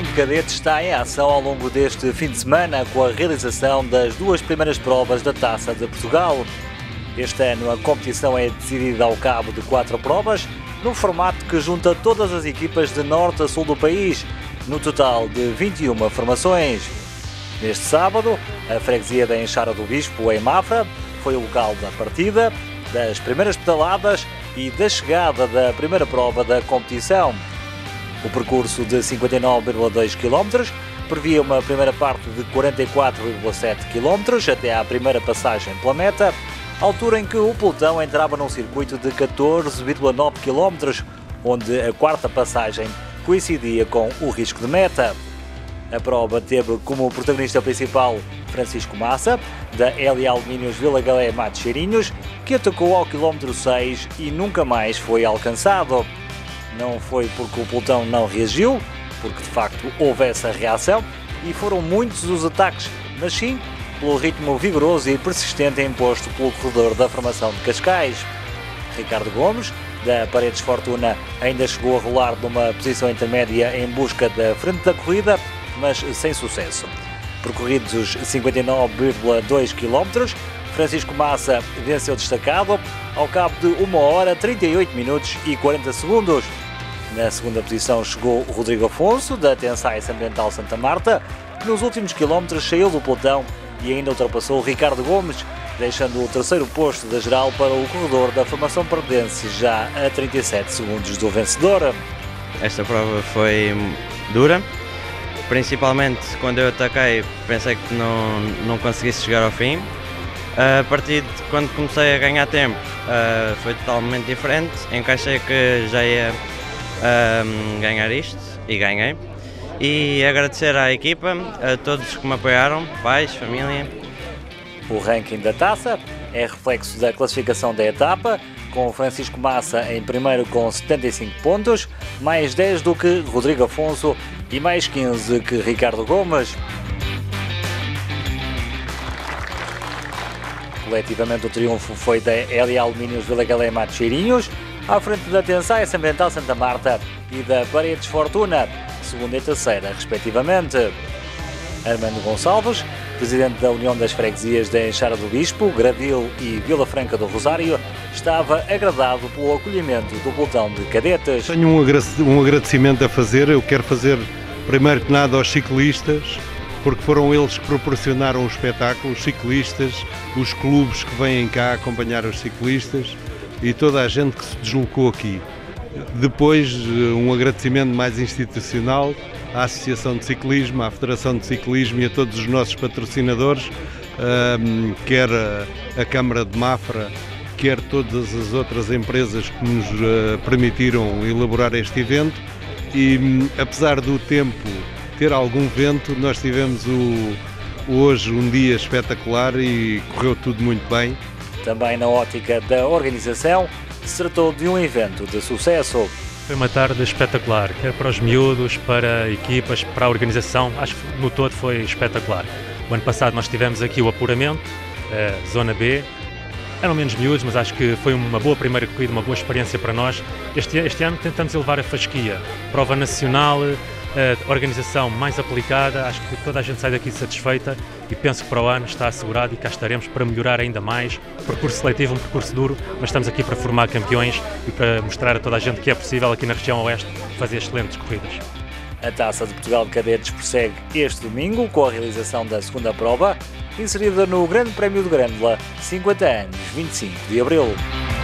de Cadetes está em ação ao longo deste fim de semana com a realização das duas primeiras provas da Taça de Portugal. Este ano a competição é decidida ao cabo de 4 provas, num formato que junta todas as equipas de norte a sul do país, no total de 21 formações. Neste sábado, a freguesia da Enxara do Bispo, em Mafra, foi o local da partida, das primeiras pedaladas e da chegada da primeira prova da competição. O percurso de 59,2 km previa uma primeira parte de 44,7 km até à primeira passagem pela meta, altura em que o pelotão entrava num circuito de 14,9 km, onde a quarta passagem coincidia com o risco de meta. A prova teve como protagonista principal Francisco Massa, da LA Alumínios Vila Galé Matos Cheirinhos, que atacou ao quilómetro 6 e nunca mais foi alcançado. Não foi porque o pelotão não reagiu, porque de facto houve essa reação, e foram muitos os ataques, mas sim pelo ritmo vigoroso e persistente imposto pelo corredor da formação de Cascais. Ricardo Gomes, da Paredes Fortuna, ainda chegou a rolar numa posição intermédia em busca da frente da corrida, mas sem sucesso. Percorridos os 59,2 km, Francisco Massa venceu destacado ao cabo de 1 hora, 38 minutos e 40 segundos. Na segunda posição chegou Rodrigo Afonso, da Tensais Ambiental Santa Marta, que nos últimos quilómetros saiu do pelotão e ainda ultrapassou Ricardo Gomes, deixando o terceiro posto da geral para o corredor da formação pardense, já a 37 segundos do vencedor. Esta prova foi dura, principalmente quando eu ataquei pensei que não conseguisse chegar ao fim. A partir de quando comecei a ganhar tempo foi totalmente diferente, encaixei que já ia ganhar isto e ganhei. E agradecer à equipa, a todos que me apoiaram, pais, família. O ranking da taça é reflexo da classificação da etapa, com Francisco Massa em primeiro com 75 pontos, mais 10 do que Rodrigo Afonso e mais 15 que Ricardo Gomes. Coletivamente o triunfo foi da LA Alumínios Vila Galé Matos Cheirinhos, à frente da Tensais Ambiental Santa Marta e da Paredes Fortuna, segunda e terceira, respectivamente. Armando Gonçalves, presidente da União das Freguesias da Enxara do Bispo, Gradil e Vila Franca do Rosário, estava agradado pelo acolhimento do pelotão de cadetes. Tenho um agradecimento a fazer. Eu quero fazer, primeiro que nada, aos ciclistas, porque foram eles que proporcionaram o espetáculo, os ciclistas, os clubes que vêm cá acompanhar os ciclistas e toda a gente que se deslocou aqui. Depois, um agradecimento mais institucional à Associação de Ciclismo, à Federação de Ciclismo e a todos os nossos patrocinadores, quer a Câmara de Mafra, quer todas as outras empresas que nos permitiram elaborar este evento. E apesar do tempo ter algum vento, nós tivemos hoje um dia espetacular e correu tudo muito bem. Também na ótica da organização, se tratou de um evento de sucesso. Foi uma tarde espetacular, quer para os miúdos, para equipas, para a organização, acho que no todo foi espetacular. O ano passado nós tivemos aqui o apuramento, Zona B, eram menos miúdos, mas acho que foi uma boa primeira corrida, uma boa experiência para nós. Este ano tentamos elevar a fasquia, prova nacional, organização mais aplicada, acho que toda a gente sai daqui satisfeita e penso que para o ano está assegurado e cá estaremos para melhorar ainda mais. O percurso seletivo é um percurso duro, mas estamos aqui para formar campeões e para mostrar a toda a gente que é possível aqui na região oeste fazer excelentes corridas. A Taça de Portugal de Cadetes prossegue este domingo com a realização da segunda prova, inserida no Grande Prémio de Grândola, 50 anos, 25 de Abril.